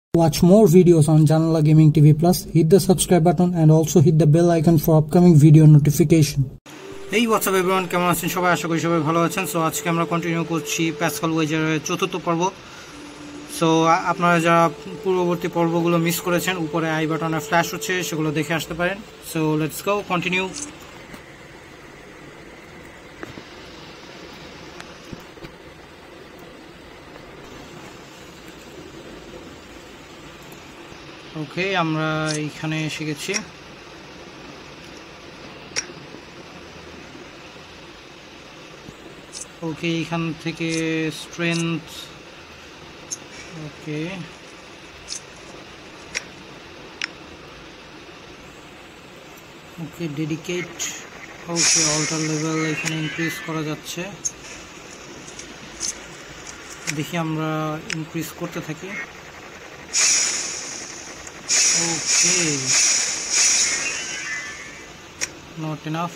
Watch more videos on Janala Gaming TV Plus. Hit the subscribe button and also hit the bell icon for upcoming video notification. Hey, what's up everyone? কেমন আছেন সবাই? আশা করি সবাই ভালো আছেন। So আজকে আমরা কন্টিনিউ করছি প্যাসকাল ওয়েজারের চতুর্থ পর্ব। সো আপনারা যারা পূর্ববর্তী পর্বগুলো মিস করেছেন, উপরে আই বাটনে ফ্ল্যাশ হচ্ছে, সেগুলো দেখে আসতে পারেন। So let's go, continue. Okay, আমরা এইখানে এসে গেছি। ওকে, এখান থেকে strength, okay okay dedicate, okay alter level এখানে ইনক্রিজ করা যাচ্ছে। দেখি আমরা ইনক্রিজ করতে থাকি। ওকে, নট এনাফ।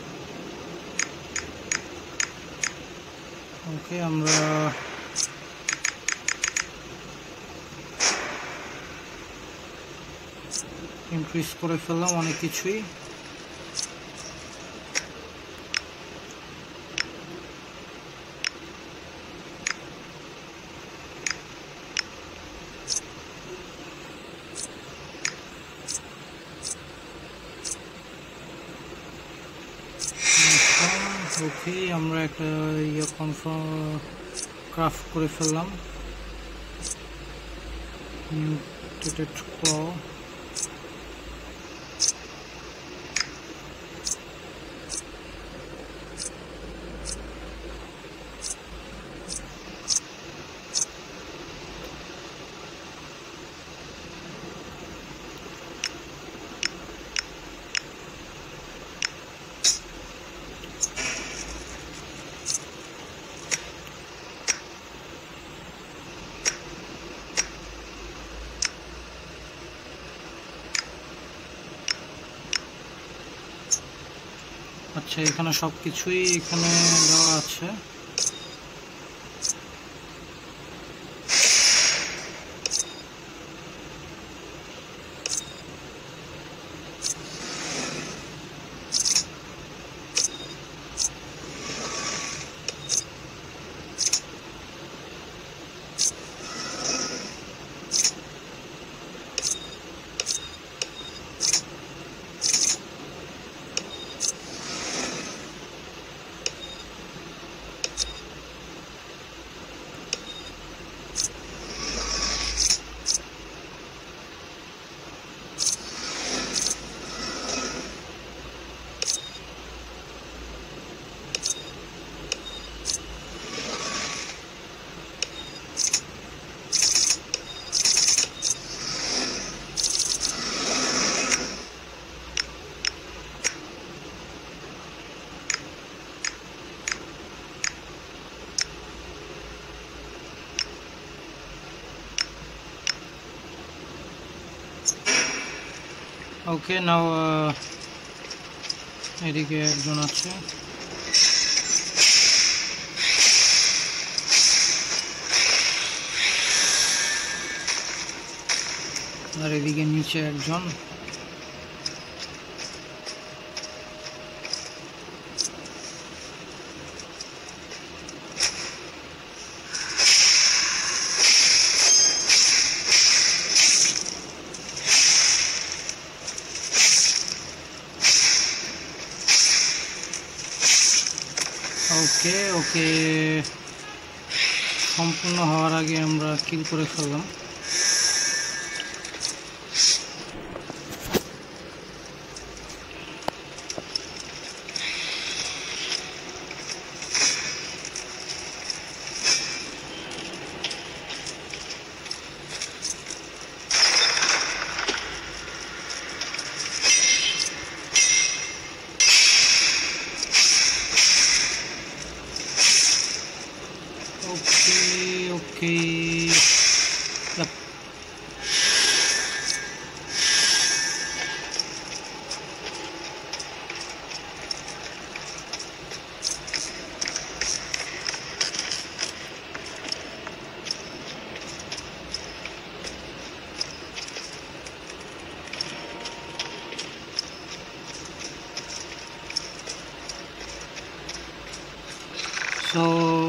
ওকে, আমরা ইনক্রিজ করে ফেললাম অনেক কিছুই। ওকে, আমরা একটা ক্রাফট করে ফেললাম। মিউটেটেড ক্র, আচ্ছা এখানে সবকিছুই এখানে দেওয়া আছে। ওকে, নাও এদিকে একজন আছে। আর এদিকে নিচে একজন। ওকে ওকে, সম্পূর্ণ হওয়ার আগে আমরা কিল করে ফেললাম। ওকে,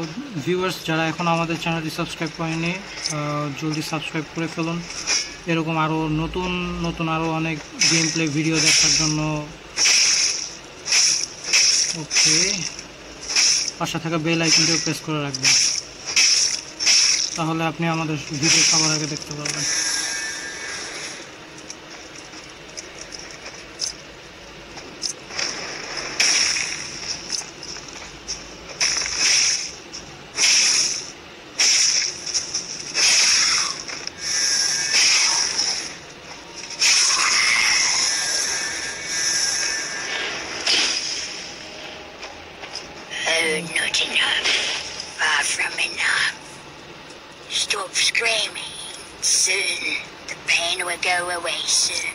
ভিউয়ার্স যারা এখন আমাদের চ্যানেলটি সাবস্ক্রাইব করেনি জলদি সাবস্ক্রাইব করে ফেলুন এরকম আরও নতুন নতুন আরও অনেক গেম প্লে ভিডিও দেখার জন্য। ওকে, পাশে থাকা বেল আইকনটিও প্রেস করে রাখবেন, তাহলে আপনি আমাদের ভিডিও সবার আগে দেখতে পারবেন। Not enough. Far from enough. Stop screaming. Soon. The pain will go away soon.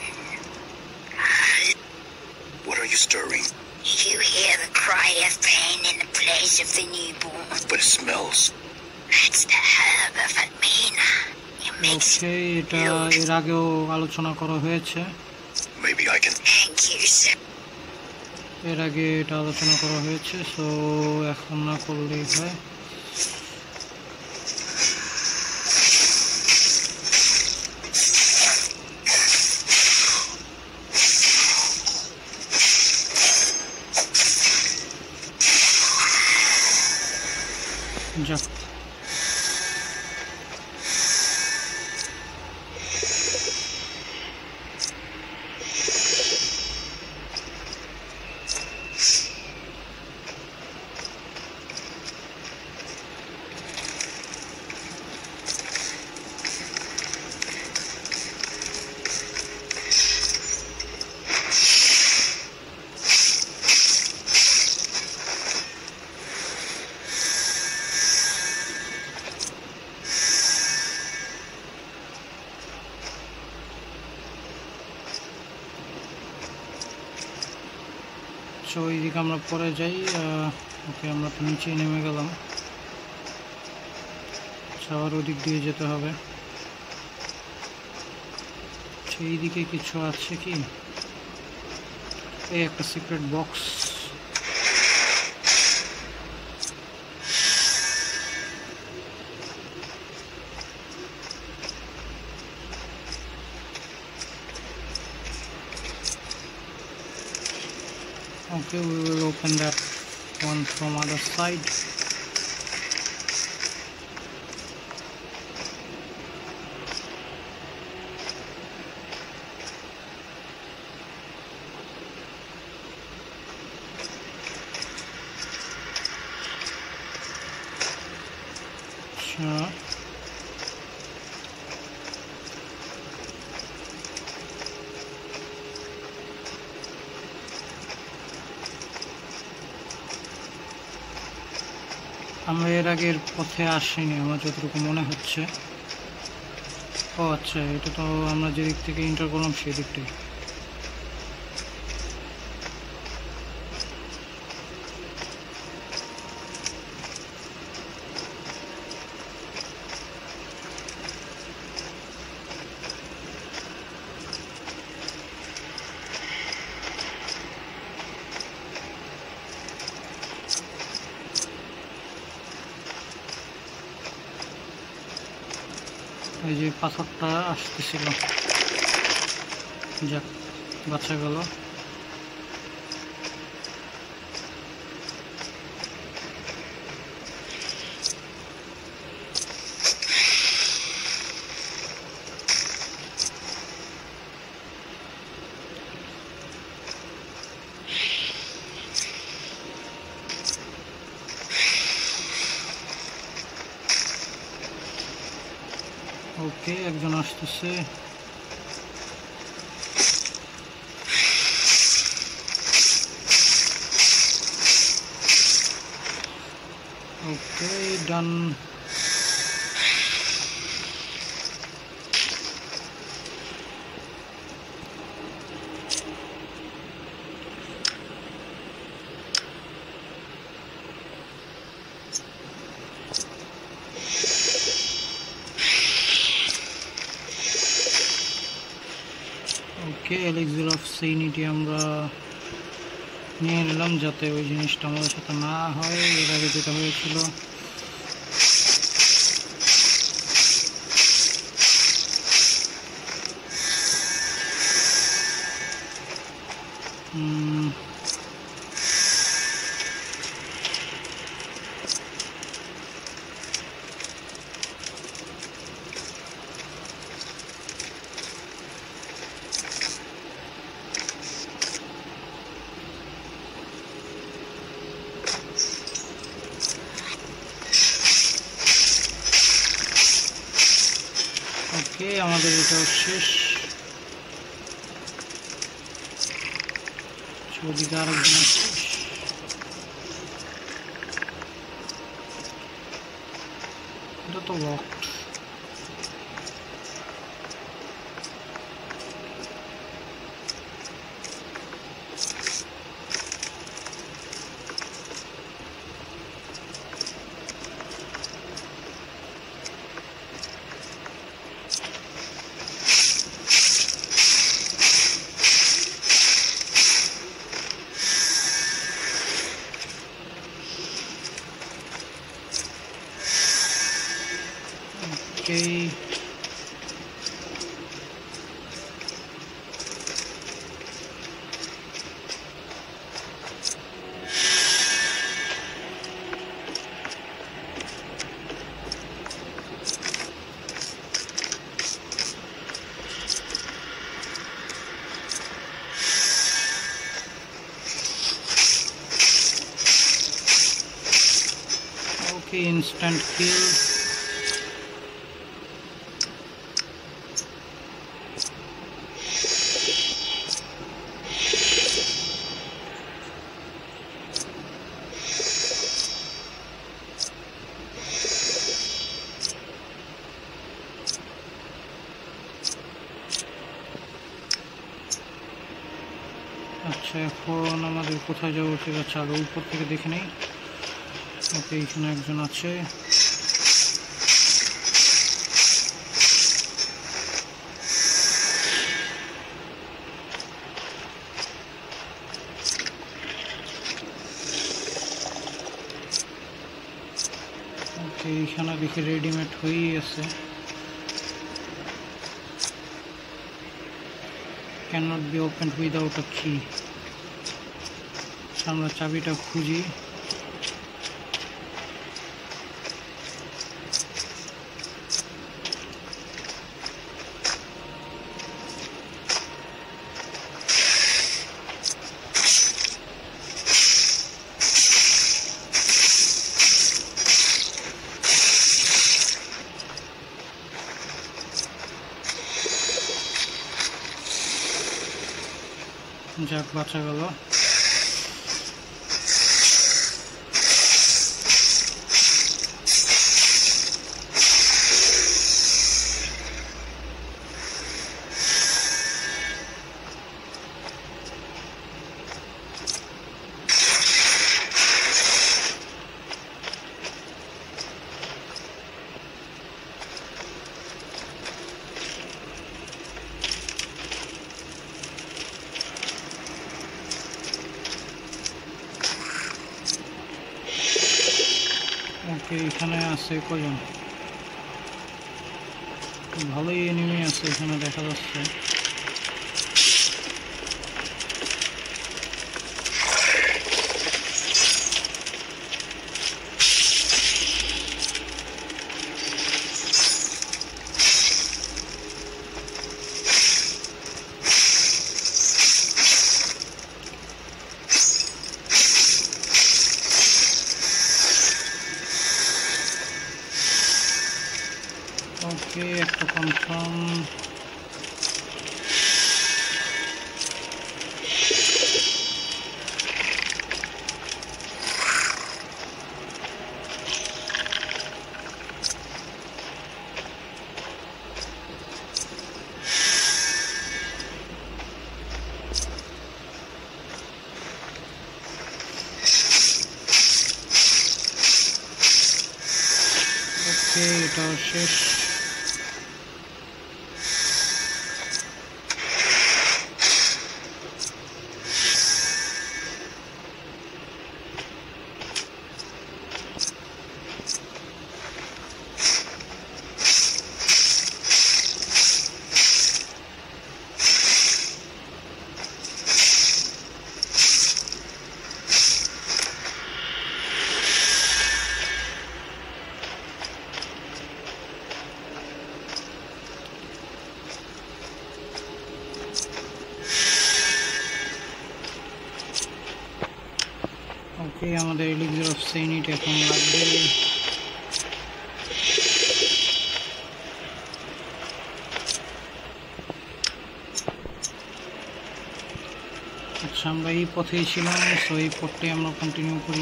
What are you stirring? You hear the cry of pain in the place of the newborn. But it smells. That's the herb of Almina. It makes ওকে, এটা এর আগেও আলোচনা করা হয়েছে। Maybe I can. Thank you, sir. এর আগে এটা আলোচনা করা হয়েছে, সো এখন না করলেই হয়। যাক, সো এইদিকে আমরা পরে যাই। ওকে, আমরা তো নিচেই নেমে গেলাম, আবার ওদিক দিয়ে যেতে হবে। সেই দিকে কিছু আছে কি? এই একটা secret box. Okay, we will open that one from other side. Sure. আমরা এর আগের পথে আসিনি আমার যতটুকু মনে হচ্ছে। ও আচ্ছা, এটা তো আমরা যে দিক থেকে এন্টার করলাম সেই দিকটাই। এই যে পাথরটা আসতেছিল, যাক বাঁচা গেল। ওকে, একজন আসতেছে। ওকে, ডান। ওকে, এলিক্সির অফ সেইনিটি আমরা নিয়ে নিলাম যাতে ওই জিনিসটা আমাদের সাথে না হয়। এর আগে যেটা হয়েছিল ওকে, আমাদের এটাও শেষ। ওদিকে আরেকজন আছে। এটা তো locked. Okay. Okay, instant kill. আচ্ছা, এখন আমাদের কোথায় যাওয়া উচিত? আচ্ছা, আরো উপর থেকে দেখে নেই। ওকে, এখানে একজন আছে। ওকে, এখানে দেখি রেডিমেড হয়েই আছে। cannot be opened without a key. আমরা চাবিটা খুঁজি। যাক, বাঁচা গেল। ওকে, এখানে আছে কজন? ভালোই এনিমি আছে এখানে দেখা যাচ্ছে। ওকে, একটা কনফার্ম। ওকে, এটাও শেষ। ওকে, আমাদের এলিক্সার অফ সেনিটি এখন লাগবে। আচ্ছা, আমরা এই পথেই ছিলাম, সো এই পথটাই আমরা কন্টিনিউ করি।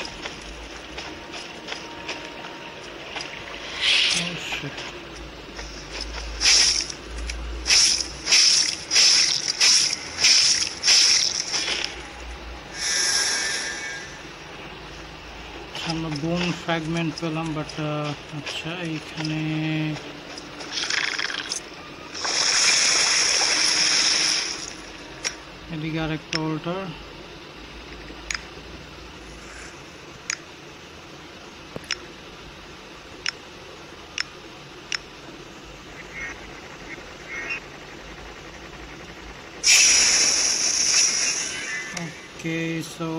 আমরা বোন ফ্র্যাগমেন্ট পেলাম, বাট আচ্ছা এইখানে এদিকে আরেকটা অল্টার। ওকে, সো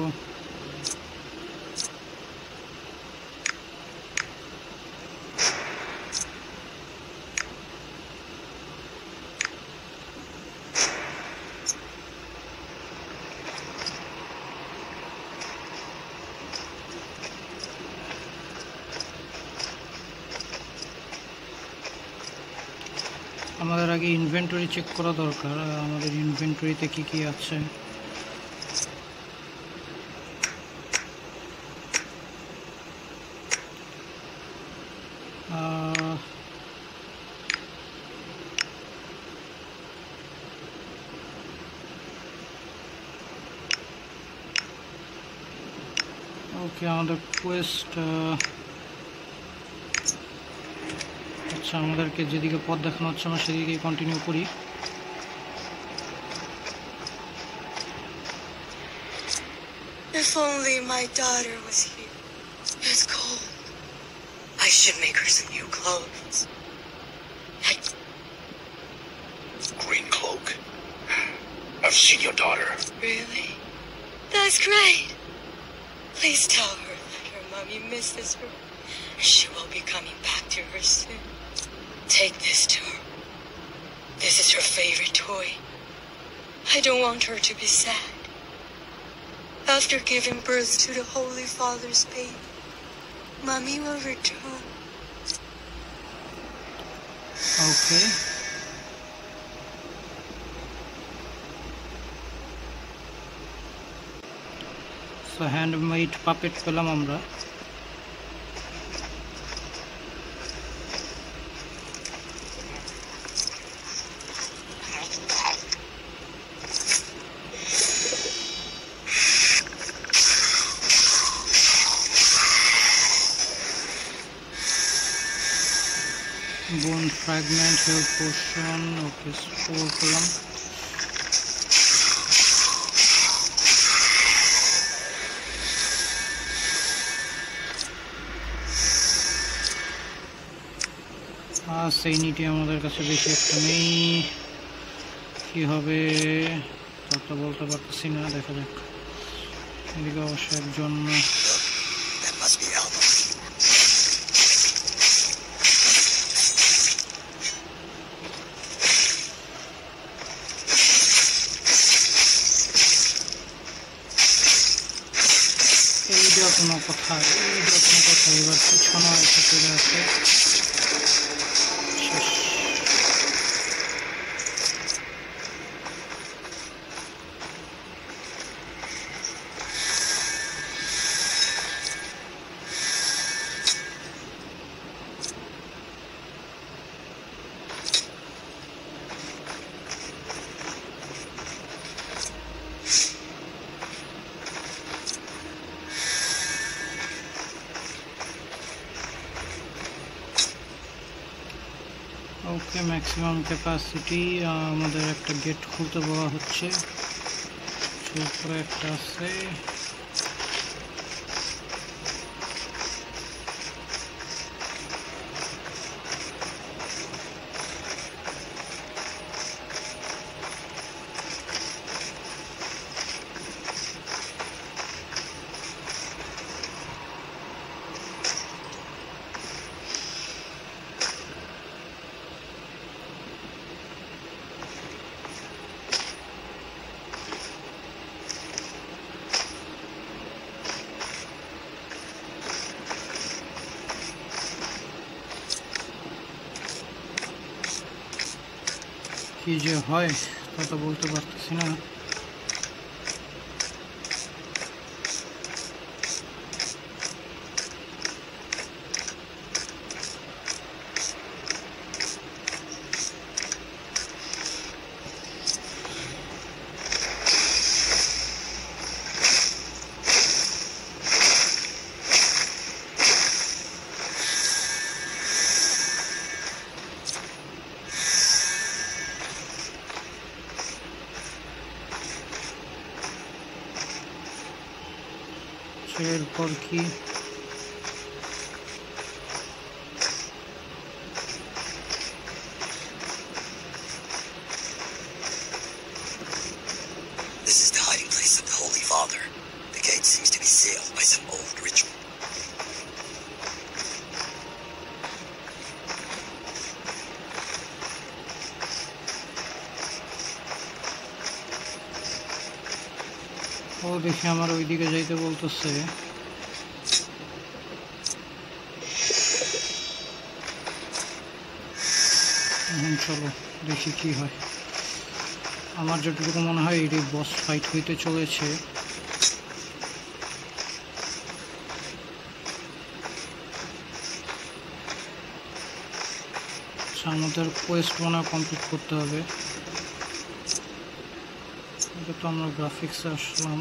আমাদের আগে ইনভেন্টরি চেক করা দরকার, আমাদের ইনভেন্টরিতে কি কি আছে। ওকে, আমাদের কোয়েস্ট, আচ্ছা আমাদেরকে যেদিকে পথ দেখানো হচ্ছে আমরা সেদিকে কন্টিনিউ করি। If only my daughter was here. It's cold. I should make her some new clothes. Green cloak. I've seen your daughter. Really? That's great. Please tell her that her mommy misses her. She will be coming back to her soon. Take this to her. This is her favorite toy. I don't want her to be sad. After giving birth to the Holy Father's baby, Mommy will return. Okay. So handmade puppet পেলাম আমরা। Bone fragment, health potion, okay, spore পেলাম। সেইনিটি আমাদের কাছে বেশি একটা নেই, কি হবে তা বলতে পারতেছি না, দেখা যাক। এদিকে অবশ্য একজন এইটা কোনো কথা, এবার পিছনে এসে চলে আসে। ওকে, ম্যাক্সিমাম ক্যাপাসিটি, আমাদের একটা গেট খুলতে বলা হচ্ছে, উপরে একটা আছে। কি যে হয় তা তো বলতে পারতেছি না। এরপর কি This is the hiding place of the Holy Father. The gate seems to be sealed by some old ritual. ও দেখি আমার ওইদিকে যাইতে বলতেছে। চলো দেখি কি হয়। আমার যতটুকু মনে হয় এটি বস ফাইট হইতে চলেছে। আমাদের কোয়েস্ট মনে হয় কমপ্লিট করতে হবে। এটা তো আমরা গ্রাফিক্সে আসলাম।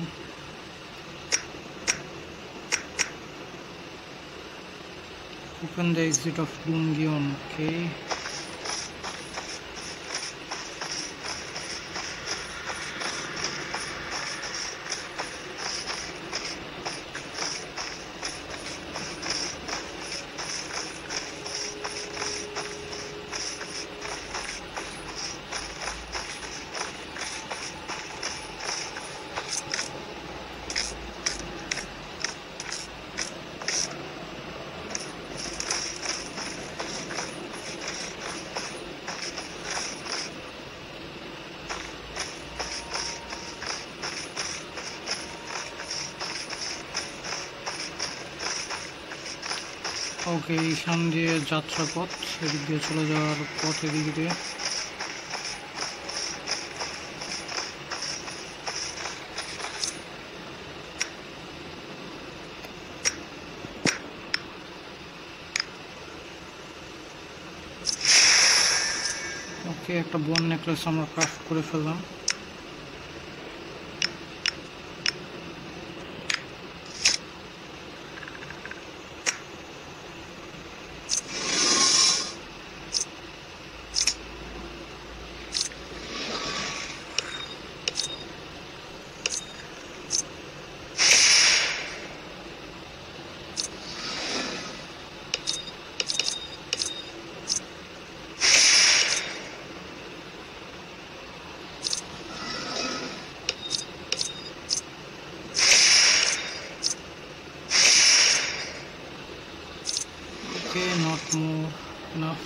Open the exit of Doomgion. Okay. ওকে, এইখান দিয়ে যাত্রা পথ, এদিক দিয়ে চলে যাওয়ার পথ এদিক দিয়ে। ওকে, একটা বোন নেকলেস আমরা ক্রাফট করে ফেললাম। Okay, not more enough.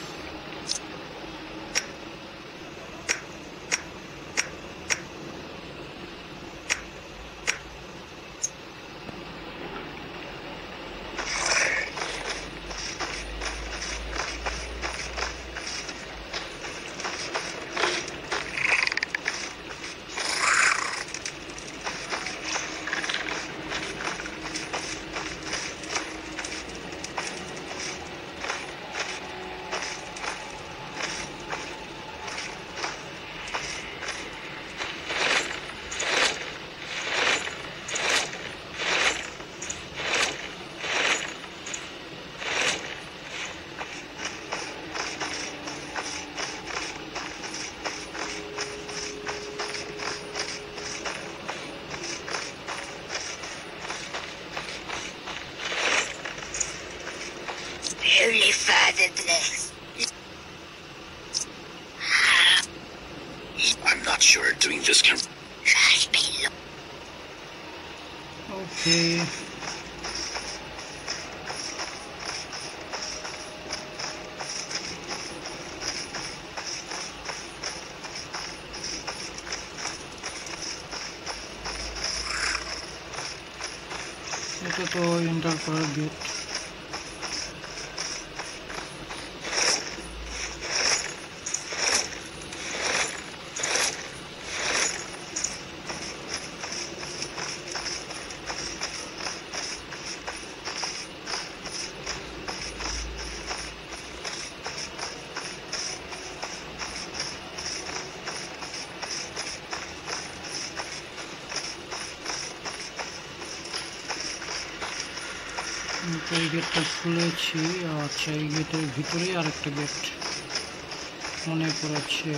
Holy Father bless. I'm not sure doing this can... Okay. এটা তো এন্টার করার গেট। গেটটা খুলেছি। আচ্ছা, এই গেটের ভিতরেই আরেকটা গেট মনে পড়েছে।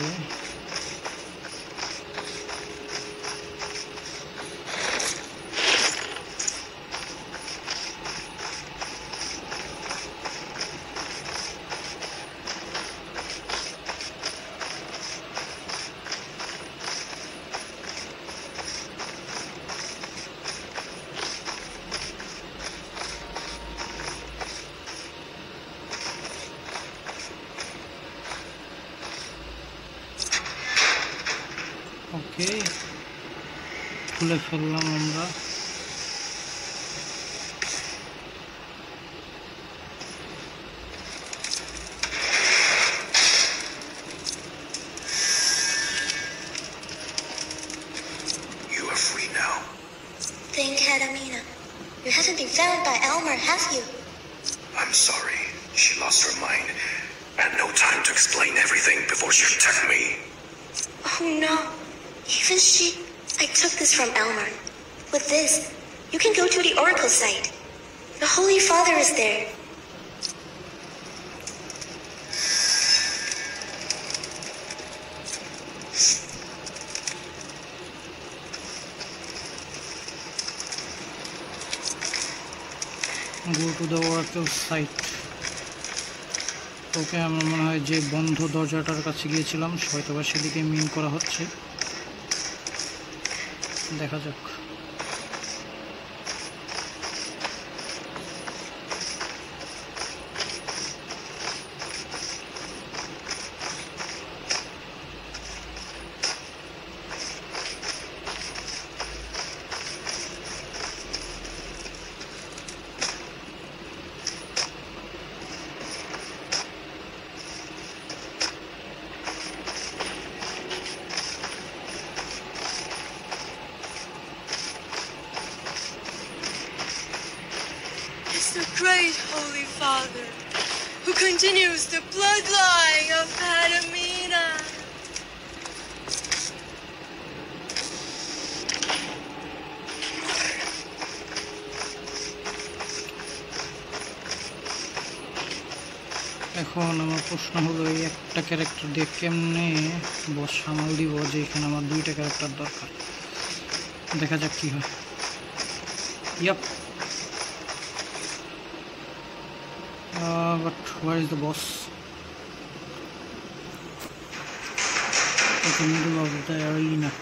ওকে, খুলে ফেললাম আমরা। You are free now. Thank Hadamina. You haven't been found by Elmer, have you? I'm sorry. She lost her mind. I had no time to explain everything before she attacked me. Oh no. Even she... I took this from Elmer. With this, you can go to the Oracle site. The Holy Father is there. Go to the Oracle site. ওকে, আমার মনে হয় যে বন্ধ দরজাটার কাছে গিয়েছিলাম, হয়তোবা সেদিকে মিন করা হচ্ছে। দেখা যাক। The great Holy Father, who continues the bloodline of Hadamina. এখন আমার প্রশ্ন হলো, এই একটা ক্যারেক্টার দিয়ে কেমনে বস সামাল দিব, যে এখানে আমার দুইটা ক্যারেক্টার দরকার। দেখা যাক কি হয়। Yup. But where is the boss? In the middle of the arena.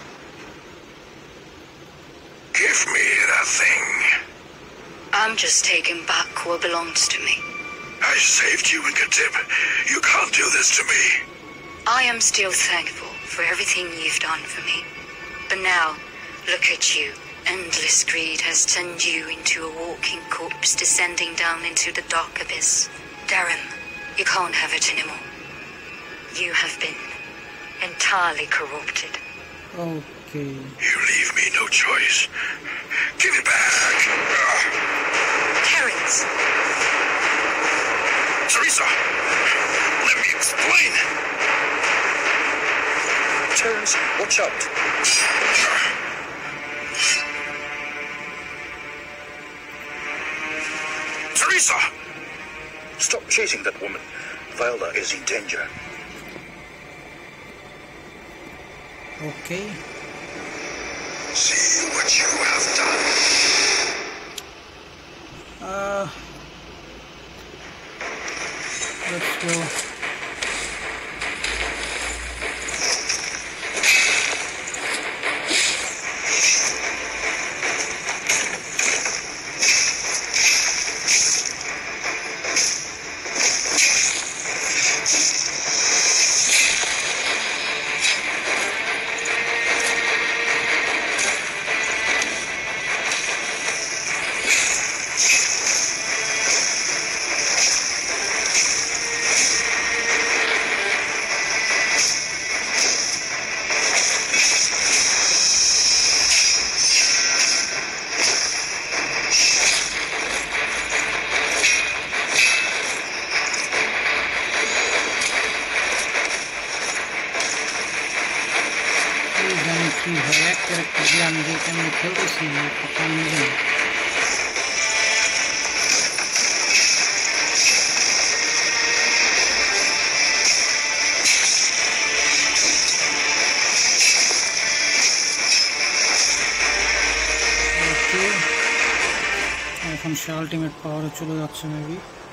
Give me that thing. I'm just taking back what belongs to me. I saved you, Ingatip. You can't do this to me. I am still thankful for everything you've done for me. But now, look at you. Endless greed has turned you into a walking corpse descending down into the dark abyss. Darren, you can't have it anymore. You have been entirely corrupted. Okay. You leave me no choice. Give it back! Terrence! Teresa! Let me explain! Terrence, watch out! Teresa! Stop chasing that woman. Viola is in danger. Okay. See what you have done. Let's go. কি হয় এক character দিয়ে আমি যে কেমন খেলতেছি কথা আমি জানি। সে আলটিমেট পাওয়ারে চলে যাচ্ছে মেবি।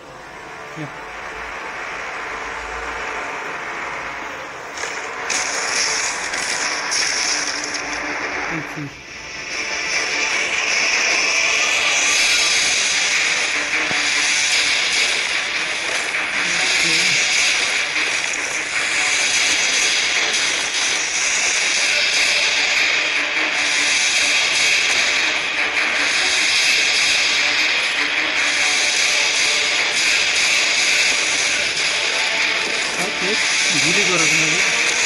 গুলি করে নেবে।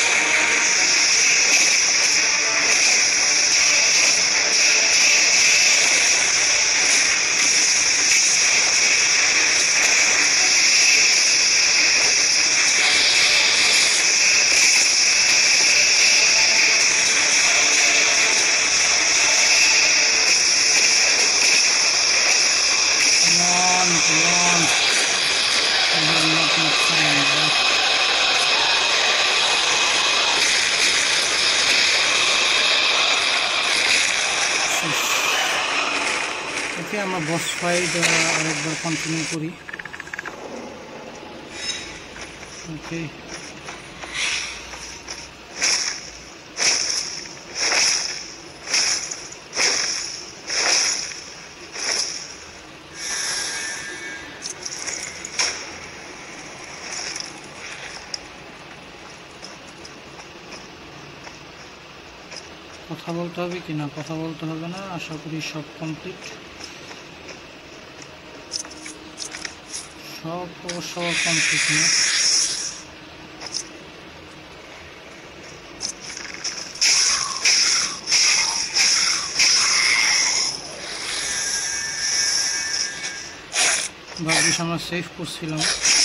ওকে, আমরা বস ফাইট আরেকবার কন্টিনিউ করি। ওকে, কথা বলতে হবে কি না, কথা বলতে হবে না, আশা করি সব কমপ্লিট। সব কমপ্লিট না। ভাগ্যিস আমরা সেভ করছিলাম।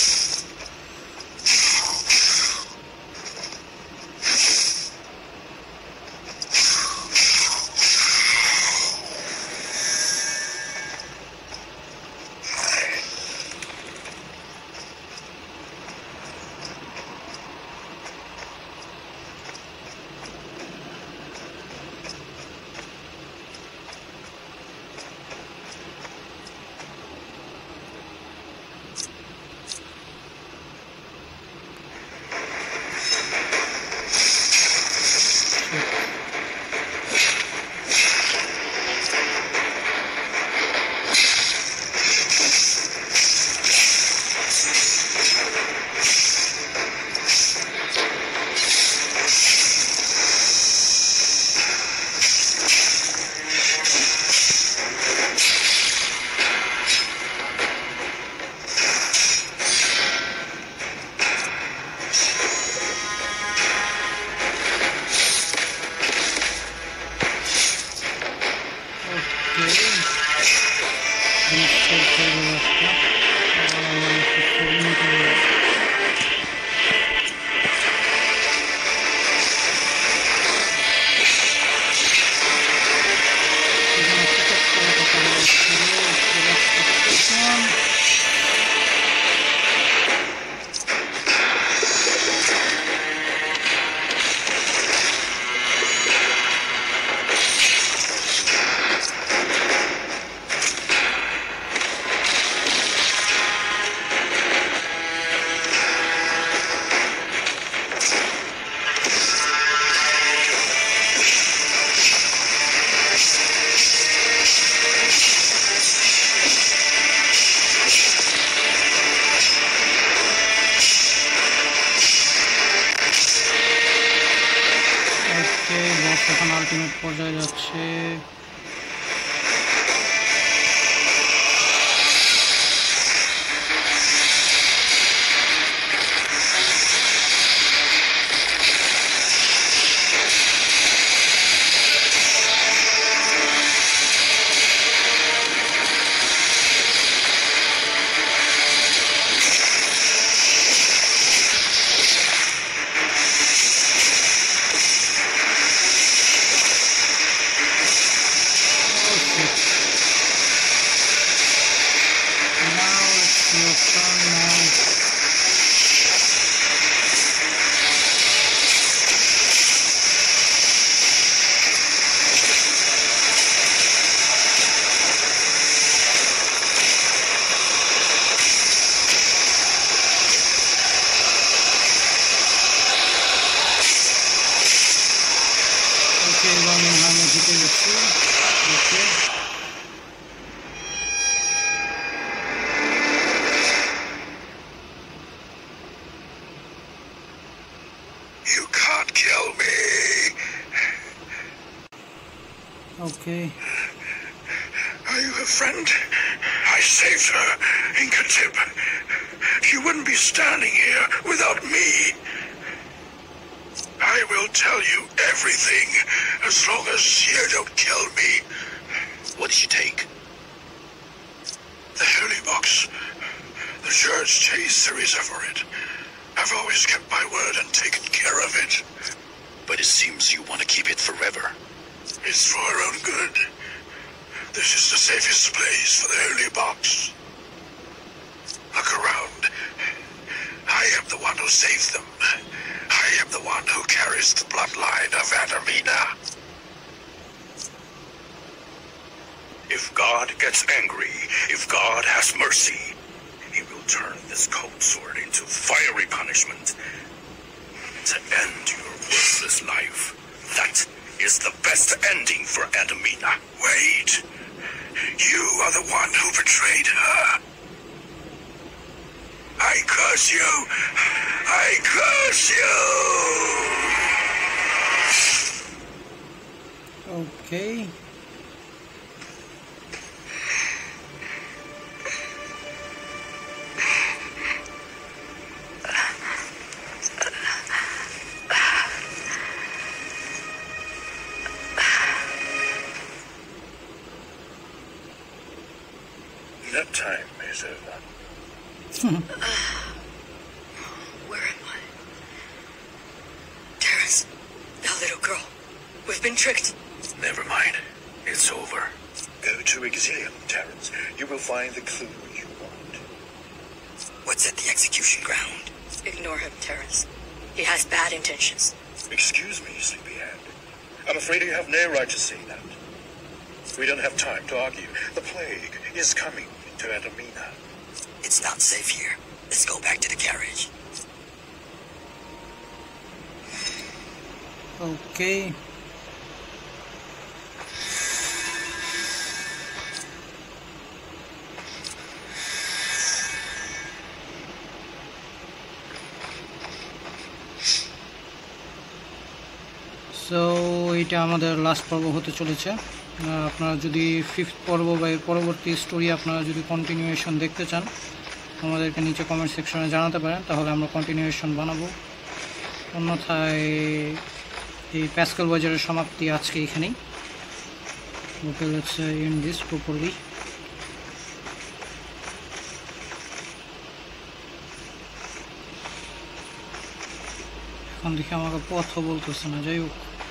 এখন আলটিমেট পর্যায়ে যাচ্ছে। You can't kill me. Okay. Are you a friend? I saved her, Inkatip. She wouldn't be standing here without me. I will tell you everything as long as you don't kill me. What did you take? The holy box. The church chased Theresa for it. I've always kept my word and taken care of it. But it seems you want to keep it forever. It's for our own good. This is the safest place for the holy box. Look around. I am the one who saved them. I am the one who carries the bloodline of Adamina. If God gets angry, if God has mercy, he will turn this cold sword into fiery punishment to end your worthless life. That is the best ending for Adamina. Wait. You are the one who betrayed her. I curse you! I curse you! Okay. That time is over. Where am I? Terrence, that little girl. We've been tricked. Never mind. It's over. Go to Exilium, Terrence. You will find the clue you want. What's at the execution ground? Ignore him, Terrence. He has bad intentions. Excuse me, Sleepyhead. I'm afraid you have no right to say that. We don't have time to argue. The plague is coming to Adamina. It's not safe here. Let's go back to the carriage. Okay. So এটা আমাদের last পর্ব হতে চলেছে। আপনারা যদি fifth পর্ব বা এর পরবর্তী স্টোরি আপনারা যদি কন্টিনিউয়েশন দেখতে চান আমাদেরকে নিচে কমেন্ট সেকশনে জানাতে পারেন, তাহলে আমরা কন্টিনিউয়েশন বানাবো। অন্যথায় এই প্যাসকেল বাজারের সমাপ্তি আজকে এখানেই। Okay, let's end this properly. এখন দেখি আমাকে পথও বলতেছে না, যাই হোক।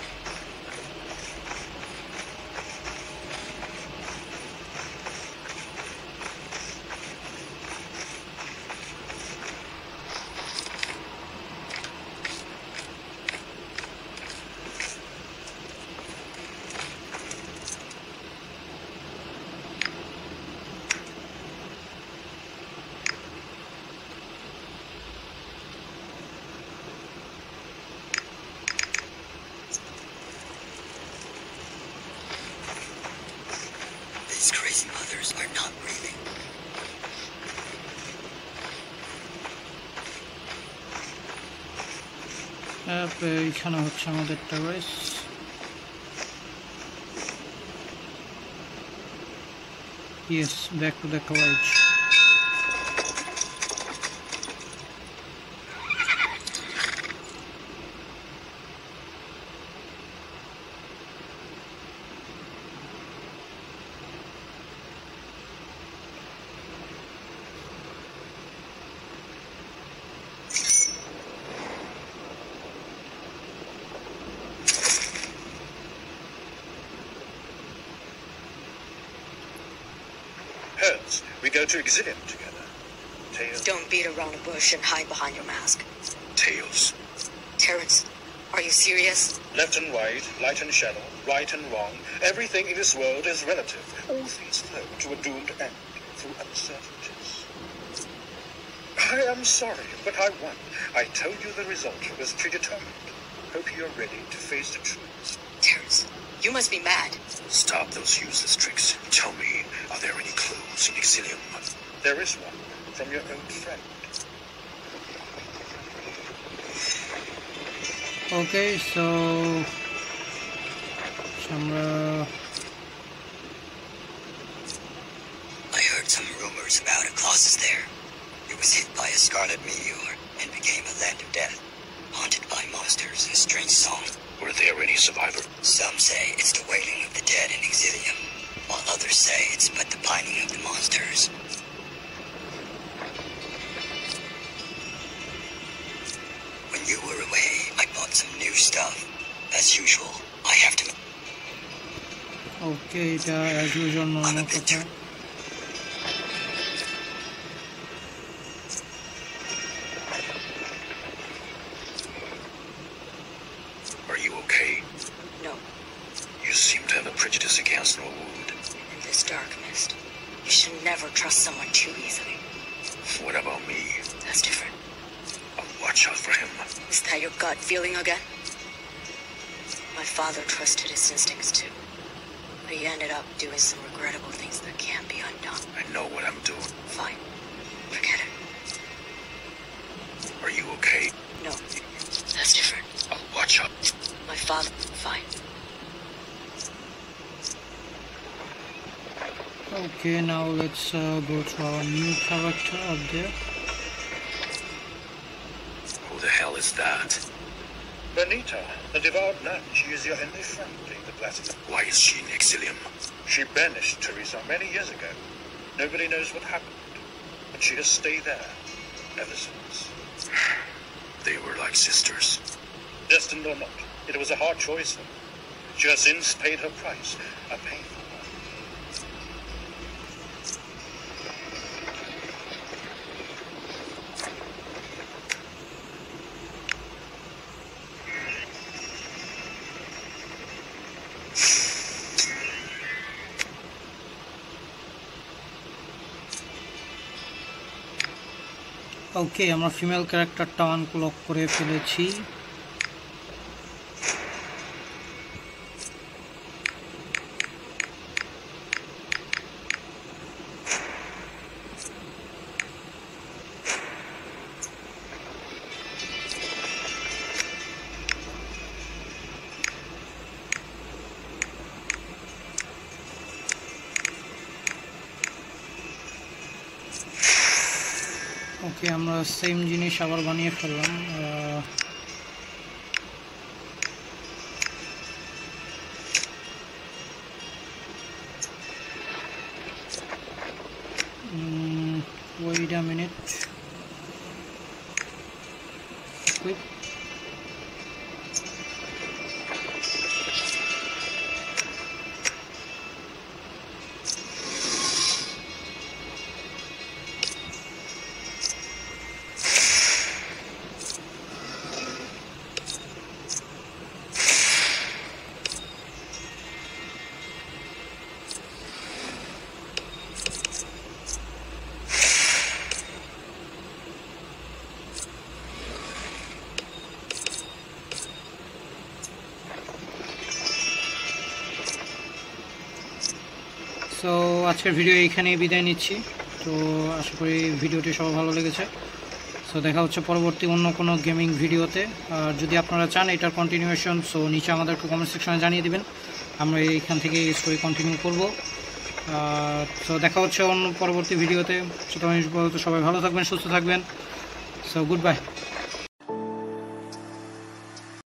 These crazy mothers are not breathing. এইখানে হচ্ছে আমাদের tower. Yes, back to the college. Heads, we go to Exilium together. Tails. Don't beat around the bush and hide behind your mask. Tails. Terrence, are you serious? Left and right, light and shadow, right and wrong. Everything in this world is relative. All things flow to a doomed end through uncertainties. I am sorry, but I won. I told you the result was predetermined. Hope you're ready to face the truth. Terrence, You must be mad. Stop those useless tricks. Tell me, are there any clues in Exilium? There is one from your old friend. Okay, so আমরা I heard some rumors about a Colossus there. It was hit by a scarlet meteor and became a land of death, haunted by monsters and strange songs. Were there any survivors? Some say it's the wailing of the dead in Exilium, while others say it's but the pining of the monsters. When you were away, I bought some new stuff. As usual, I have to... Okay, এটা as usual normal কথা Are you okay? No. You seem to have a prejudice against Norwood. In this dark mist, you should never trust someone too easily. What about me? That's different. I'll watch out for him. Is that your gut feeling again? My father trusted his instincts too. But he ended up doing some regrettable things that can't be undone. I know what I'm doing. Fine. Forget it. Are you okay? No. That's different. I'll watch out. My father... Fine. Okay, now let's go to our new character up there. Who the hell is that? Benita, the devoured nun. She is your only friend in the platinum. Why is she in Exilium? She banished Teresa many years ago. Nobody knows what happened, but she has stayed there ever since. They were like sisters. Destined or not, it was a hard choice. She has since paid her price, a painful one. Okay, আমরা female ক্যারেক্টারটা unlock করে ফেলেছি। ওকে, আমরা same জিনিস আবার বানিয়ে ফেললাম। wait a minute. Quick. তো আজকের ভিডিও এইখানেই বিদায় নিচ্ছি। তো আশা করি ভিডিওটি সবার ভালো লেগেছে। সো দেখা হচ্ছে পরবর্তী অন্য কোনো গেমিং ভিডিওতে। আর যদি আপনারা চান এটার কন্টিনিউয়েশন, সো নিচে আমাদেরকে কমেন্ট সেকশনে জানিয়ে দিবেন, আমরা এইখান থেকে স্টোরি কন্টিনিউ করব। সো দেখা হচ্ছে অন্য পরবর্তী ভিডিওতে। সো তখন সবাই ভালো থাকবেন, সুস্থ থাকবেন। So good bye.